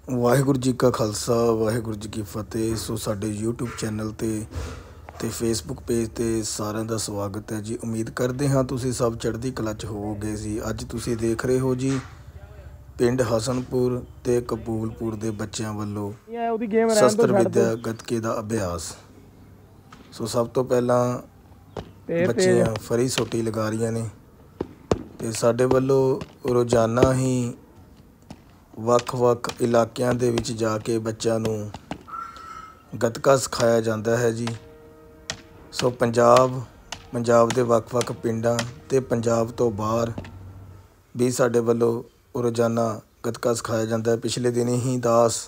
ਵਾਹਿਗੁਰੂ ਜੀ ਕਾ ਖਾਲਸਾ ਵਾਹਿਗੁਰੂ ਜੀ ਕੀ ਫਤਿਹ। ਸੋ ਸਾਡੇ YouTube channel ਤੇ Facebook ਪੇਜ 'ਤੇ ਸਾਰਿਆਂ ਦਾ ਸਵਾਗਤ ਹੈ ਜੀ। ਉਮੀਦ ਕਰਦੇ ਹਾਂ ਤੁਸੀਂ ਸਭ ਚੜ੍ਹਦੀ ਕਲਾ 'ਚ ਹੋਵੋਗੇ ਜੀ। ਅੱਜ ਤੁਸੀਂ ਦੇਖ ਰਹੇ ਹੋ ਜੀ ਪਿੰਡ ਹਸਨਪੁਰ ਤੇ ਕਪੂਲਪੁਰ ਦੇ ਬੱਚਿਆਂ ਵੱਲੋਂ ਸ਼ਸਤਰ ਵਿੱਦਿਆ ਗੱਤਕੇ ਦਾ ਅਭਿਆਸ। ਸੋ ਸਭ ਤੋਂ ਪਹਿਲਾਂ ਬੱਚੀਆਂ ਫਰੀ ਸੋਟੀ ਲਗਾ ਰਹੀਆਂ ਨੇ ਅਤੇ ਸਾਡੇ ਵੱਲੋਂ ਰੋਜ਼ਾਨਾ ਹੀ ਵੱਖ-ਵੱਖ ਇਲਾਕਿਆਂ ਦੇ ਵਿੱਚ ਜਾ ਕੇ ਬੱਚਿਆਂ ਨੂੰ ਗੱਤਕਾ ਸਿਖਾਇਆ ਜਾਂਦਾ ਹੈ ਜੀ। ਸੋ ਪੰਜਾਬ ਦੇ ਵੱਖ-ਵੱਖ ਪਿੰਡਾਂ ਅਤੇ ਪੰਜਾਬ ਤੋਂ ਬਾਹਰ ਵੀ ਸਾਡੇ ਵੱਲੋਂ ਰੋਜ਼ਾਨਾ ਗੱਤਕਾ ਸਿਖਾਇਆ ਜਾਂਦਾ ਹੈ। ਪਿਛਲੇ ਦਿਨ ਹੀ ਦਾਸ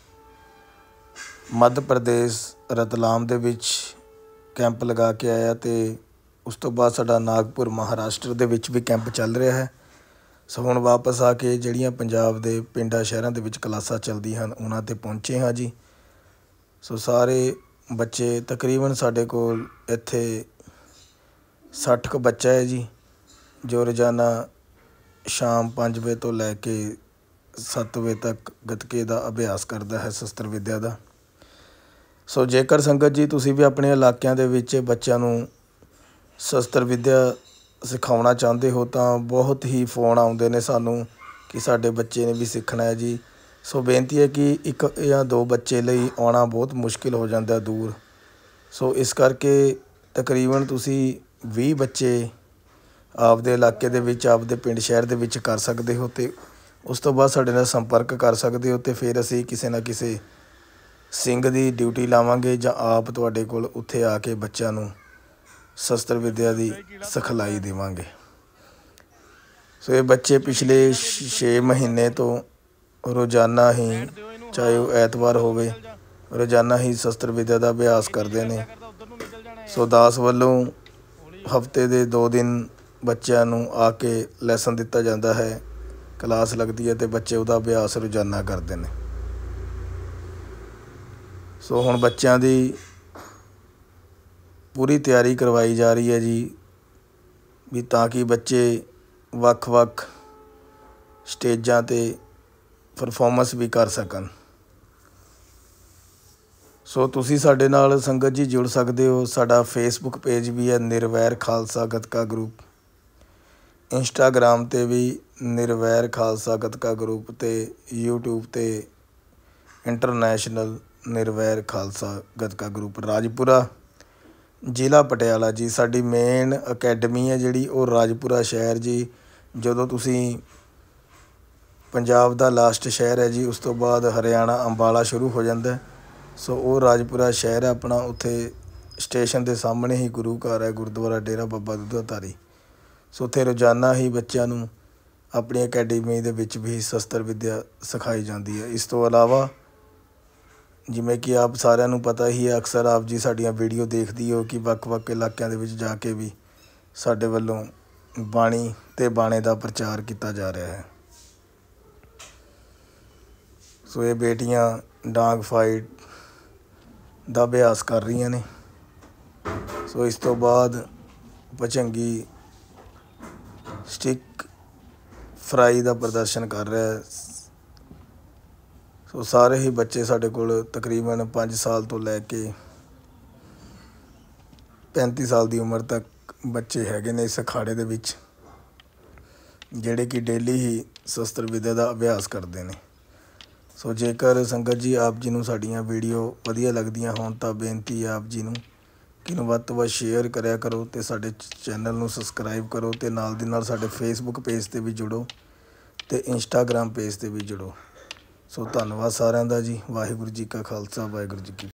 ਮੱਧ ਪ੍ਰਦੇਸ਼ ਰਤਲਾਮ ਦੇ ਵਿੱਚ ਕੈਂਪ ਲਗਾ ਕੇ ਆਇਆ ਅਤੇ ਉਸ ਤੋਂ ਬਾਅਦ ਸਾਡਾ ਨਾਗਪੁਰ ਮਹਾਰਾਸ਼ਟਰ ਦੇ ਵਿੱਚ ਵੀ ਕੈਂਪ ਚੱਲ ਰਿਹਾ ਹੈ। ਸੋ ਹੁਣ ਵਾਪਸ ਆ ਕੇ ਜਿਹੜੀਆਂ ਪੰਜਾਬ ਦੇ ਪਿੰਡਾਂ ਸ਼ਹਿਰਾਂ ਦੇ ਵਿੱਚ ਕਲਾਸਾਂ ਚੱਲਦੀਆਂ ਹਨ ਉਹਨਾਂ 'ਤੇ ਪਹੁੰਚੇ ਹਾਂ ਜੀ। ਸੋ ਸਾਰੇ ਬੱਚੇ ਤਕਰੀਬਨ ਸਾਡੇ ਕੋਲ ਇੱਥੇ 60 ਕੁ ਬੱਚਾ ਹੈ ਜੀ, ਜੋ ਰੋਜ਼ਾਨਾ ਸ਼ਾਮ 5 ਵਜੇ ਤੋਂ ਲੈ ਕੇ 7 ਵਜੇ ਤੱਕ ਗੱਤਕੇ ਦਾ ਅਭਿਆਸ ਕਰਦਾ ਹੈ, ਸ਼ਸਤਰ ਵਿੱਦਿਆ ਦਾ। ਸੋ ਜੇਕਰ ਸੰਗਤ ਜੀ ਤੁਸੀਂ ਵੀ ਆਪਣੇ ਇਲਾਕਿਆਂ ਦੇ ਵਿੱਚ ਬੱਚਿਆਂ ਨੂੰ ਸ਼ਸਤਰ ਵਿੱਦਿਆ ਸਿਖਾਉਣਾ ਚਾਹੁੰਦੇ ਹੋ ਤਾਂ ਬਹੁਤ ਹੀ ਫੋਨ ਆਉਂਦੇ ਨੇ ਸਾਨੂੰ ਕਿ ਸਾਡੇ ਬੱਚੇ ਨੇ ਵੀ ਸਿੱਖਣਾ ਹੈ ਜੀ। ਸੋ ਬੇਨਤੀ ਹੈ ਕਿ 1 ਜਾਂ 2 ਬੱਚੇ ਲਈ ਆਉਣਾ ਬਹੁਤ ਮੁਸ਼ਕਿਲ ਹੋ ਜਾਂਦਾ ਦੂਰ। ਸੋ ਇਸ ਕਰਕੇ ਤਕਰੀਬਨ ਤੁਸੀਂ 20 ਬੱਚੇ ਆਪਦੇ ਇਲਾਕੇ ਦੇ ਵਿੱਚ ਆਪਦੇ ਪਿੰਡ ਸ਼ਹਿਰ ਦੇ ਵਿੱਚ ਕਰ ਸਕਦੇ ਹੋ ਅਤੇ ਉਸ ਤੋਂ ਬਾਅਦ ਸਾਡੇ ਨਾਲ ਸੰਪਰਕ ਕਰ ਸਕਦੇ ਹੋ ਅਤੇ ਫਿਰ ਅਸੀਂ ਕਿਸੇ ਨਾ ਕਿਸੇ ਸਿੰਘ ਦੀ ਡਿਊਟੀ ਲਾਵਾਂਗੇ ਜਾਂ ਆਪ ਤੁਹਾਡੇ ਕੋਲ ਉੱਥੇ ਆ ਕੇ ਬੱਚਿਆਂ ਨੂੰ ਸ਼ਸਤਰ ਵਿੱਦਿਆ ਦੀ ਸਿਖਲਾਈ ਦੇਵਾਂਗੇ। ਸੋ ਇਹ ਬੱਚੇ ਪਿਛਲੇ 6 ਮਹੀਨੇ ਤੋਂ ਰੋਜ਼ਾਨਾ ਹੀ, ਚਾਹੇ ਉਹ ਐਤਵਾਰ ਹੋਵੇ, ਰੋਜ਼ਾਨਾ ਹੀ ਸ਼ਸਤਰ ਵਿੱਦਿਆ ਦਾ ਅਭਿਆਸ ਕਰਦੇ ਨੇ। ਸੋ ਦਾਸ ਵੱਲੋਂ ਹਫ਼ਤੇ ਦੇ 2 ਦਿਨ ਬੱਚਿਆਂ ਨੂੰ ਆ ਕੇ ਲੈਸਨ ਦਿੱਤਾ ਜਾਂਦਾ ਹੈ, ਕਲਾਸ ਲੱਗਦੀ ਹੈ ਅਤੇ ਬੱਚੇ ਉਹਦਾ ਅਭਿਆਸ ਰੋਜ਼ਾਨਾ ਕਰਦੇ ਨੇ। ਸੋ ਹੁਣ ਬੱਚਿਆਂ ਦੀ ਪੂਰੀ ਤਿਆਰੀ ਕਰਵਾਈ ਜਾ ਰਹੀ ਹੈ ਜੀ ਵੀ ਤਾਂ ਕਿ ਬੱਚੇ ਵੱਖ-ਵੱਖ ਸਟੇਜਾਂ 'ਤੇ ਪਰਫੋਰਮੈਂਸ ਵੀ ਕਰ ਸਕਣ। ਸੋ ਤੁਸੀਂ ਸਾਡੇ ਨਾਲ ਸੰਗਤ ਜੀ ਜੁੜ ਸਕਦੇ ਹੋ। ਸਾਡਾ Facebook ਪੇਜ ਵੀ ਹੈ ਨਿਰਵੈਰ ਖਾਲਸਾ ਗੱਤਕਾ ਗਰੁੱਪ, ਇੰਸਟਾਗ੍ਰਾਮ 'ਤੇ ਵੀ ਨਿਰਵੈਰ ਖਾਲਸਾ ਗੱਤਕਾ ਗਰੁੱਪ ਅਤੇ YouTube 'ਤੇ ਇੰਟਰਨੈਸ਼ਨਲ ਨਿਰਵੈਰ ਖਾਲਸਾ ਗੱਤਕਾ ਗਰੁੱਪ, ਰਾਜਪੁਰਾ ਜ਼ਿਲ੍ਹਾ ਪਟਿਆਲਾ ਜੀ। ਸਾਡੀ ਮੇਨ ਅਕੈਡਮੀ ਹੈ ਜਿਹੜੀ ਉਹ ਰਾਜਪੁਰਾ ਸ਼ਹਿਰ ਜੀ। ਜਦੋਂ ਤੁਸੀਂ ਪੰਜਾਬ ਦਾ ਲਾਸਟ ਸ਼ਹਿਰ ਹੈ ਜੀ, ਉਸ ਤੋਂ ਬਾਅਦ ਹਰਿਆਣਾ ਅੰਬਾਲਾ ਸ਼ੁਰੂ ਹੋ ਜਾਂਦਾ। ਸੋ ਉਹ ਰਾਜਪੁਰਾ ਸ਼ਹਿਰ ਹੈ ਆਪਣਾ। ਉੱਥੇ ਸਟੇਸ਼ਨ ਦੇ ਸਾਹਮਣੇ ਹੀ ਗੁਰੂ ਘਰ ਹੈ, ਗੁਰਦੁਆਰਾ ਡੇਰਾ ਬਾਬਾ ਦੁੱਧਾ ਧਾਰੀ। ਸੋ ਉੱਥੇ ਰੋਜ਼ਾਨਾ ਹੀ ਬੱਚਿਆਂ ਨੂੰ ਆਪਣੀ ਅਕੈਡਮੀ ਦੇ ਵਿੱਚ ਵੀ ਸ਼ਸਤਰ ਵਿੱਦਿਆ ਸਿਖਾਈ ਜਾਂਦੀ ਹੈ। ਇਸ ਤੋਂ ਇਲਾਵਾ ਜਿਵੇਂ ਕਿ ਆਪ ਸਾਰਿਆਂ ਨੂੰ ਪਤਾ ਹੀ ਹੈ, ਅਕਸਰ ਆਪ ਜੀ ਸਾਡੀਆਂ ਵੀਡੀਓ ਦੇਖਦੀ ਹੋ ਕਿ ਵੱਖ-ਵੱਖ ਇਲਾਕਿਆਂ ਦੇ ਵਿੱਚ ਜਾ ਕੇ ਵੀ ਸਾਡੇ ਵੱਲੋਂ ਬਾਣੀ ਅਤੇ ਬਾਣੇ ਦਾ ਪ੍ਰਚਾਰ ਕੀਤਾ ਜਾ ਰਿਹਾ ਹੈ। ਸੋ ਇਹ ਬੇਟੀਆਂ ਡਾਂਗ ਫਾਈਟ ਦਾ ਅਭਿਆਸ ਕਰ ਰਹੀਆਂ ਨੇ। ਸੋ ਇਸ ਤੋਂ ਬਾਅਦ ਭੁਜੰਗੀ ਸਟਿਕ ਫਰਾਈ ਦਾ ਪ੍ਰਦਰਸ਼ਨ ਕਰ ਰਿਹਾ। ਸੋ ਸਾਰੇ ਹੀ ਬੱਚੇ ਸਾਡੇ ਕੋਲ ਤਕਰੀਬਨ 5 ਸਾਲ ਤੋਂ ਲੈ ਕੇ 35 ਸਾਲ ਦੀ ਉਮਰ ਤੱਕ ਬੱਚੇ ਹੈਗੇ ਨੇ ਇਸ ਅਖਾੜੇ ਦੇ ਵਿੱਚ, ਜਿਹੜੇ ਕਿ ਡੇਲੀ ਹੀ ਸ਼ਸਤਰ ਵਿੱਦਿਆ ਦਾ ਅਭਿਆਸ ਕਰਦੇ ਨੇ। ਸੋ ਜੇਕਰ ਸੰਗਤ ਜੀ ਆਪ ਜੀ ਨੂੰ ਸਾਡੀਆਂ ਵੀਡੀਓ ਵਧੀਆ ਲੱਗਦੀਆਂ ਹੋਣ ਤਾਂ ਬੇਨਤੀ ਹੈ ਆਪ ਜੀ ਨੂੰ ਕਿ ਇਹਨੂੰ ਵੱਧ ਤੋਂ ਵੱਧ ਸ਼ੇਅਰ ਕਰਿਆ ਕਰੋ ਅਤੇ ਸਾਡੇ ਚੈਨਲ ਨੂੰ ਸਬਸਕ੍ਰਾਈਬ ਕਰੋ ਅਤੇ ਨਾਲ ਦੀ ਨਾਲ ਸਾਡੇ Facebook ਪੇਜ 'ਤੇ ਵੀ ਜੁੜੋ ਅਤੇ ਇੰਸਟਾਗ੍ਰਾਮ ਪੇਜ 'ਤੇ ਵੀ ਜੁੜੋ। ਸੋ ਧੰਨਵਾਦ ਸਾਰਿਆਂ ਦਾ ਜੀ। ਵਾਹਿਗੁਰੂ ਜੀ ਕਾ ਖਾਲਸਾ ਵਾਹਿਗੁਰੂ ਜੀ ਕੀ